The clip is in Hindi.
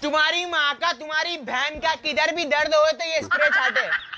तुम्हारी माँ का, तुम्हारी बहन का, किधर भी दर्द हो तो ये स्प्रे छाटे।